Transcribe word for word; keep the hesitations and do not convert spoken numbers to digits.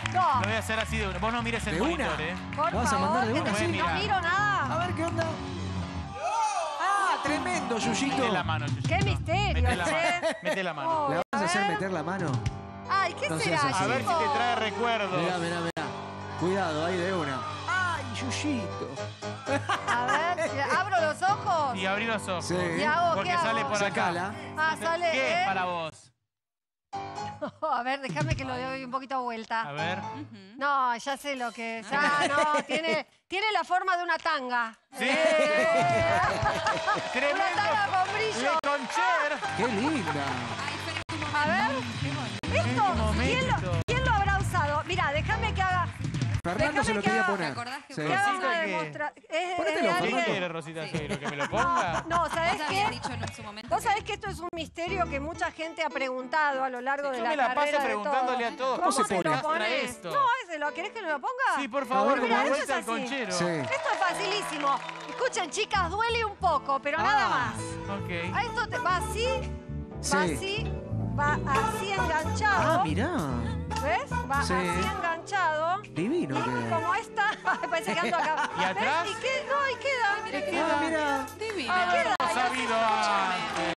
No. Lo voy a hacer así de una. Vos no mires el ¿De monitor, una? ¿eh? Por ¿Vas a favor, mandar de que una, te- sí? no miro nada. A ver qué onda. ¡Ah, tremendo, Yuyito! Mete la mano, Yuyito. ¡Qué misterio, Mete la che! mano. Mete la mano. Oh, ¿Le vas a hacer ver. meter la mano? Ay, ¿qué No será, seas así. A ver si te trae recuerdos. Mirá, mirá, mirá. Cuidado, ahí de una. ¡Ay, Yuyito! A ver, ¿abro los ojos? Y abrí los ojos. Sí. ¿Y hago Porque qué hago? sale por acá. Sacala. Ah, sale, ¿Qué ¿eh? es para vos? A ver, déjame que lo doy un poquito A vuelta. ver. No, ya sé lo que es. Ya, no, tiene, tiene la forma de una tanga. Sí. Eh. Tremendo. Una tanga con brillo. Le Concher. ¡Qué linda! A ver. Esto, ¿quién momento. lo, quién lo habrá usado? Mira, déjame que haga... Fernando se lo Déjame que quería haga- poner. ¿Te acordás que Sí. Que haga Rosita, una ¿qué? demostración. Es, Ponetelo, es de ¿Qué alguien- quiere, Rosita Seguro? ¿Que me lo ponga? No, ¿sabes Vos habías qué? dicho en su momento. Vos sabés que esto es un misterio que mucha gente ha preguntado a lo largo de Yo la me la paso carrera de preguntándole todos. a todos. ¿Cómo ¿Cómo se se lo pone? pones? Esto. No, ese lo querés que lo ponga. Sí, por favor, Mirá, una esto vuelta es al así. conchero. Sí. Esto es facilísimo. Escuchen, chicas, duele un poco, pero nada Ah. más. Ok. A esto te va así, Sí. va así, va así enganchado. Ah, mirá. ¿Ves? Va Sí. así enganchado. Divino Y que... como esta, parece que ando acá. ¿Y atrás? ¿Ves? Y queda, no, y queda, mira, Ah, mirá. Divino. queda. No sabido antes.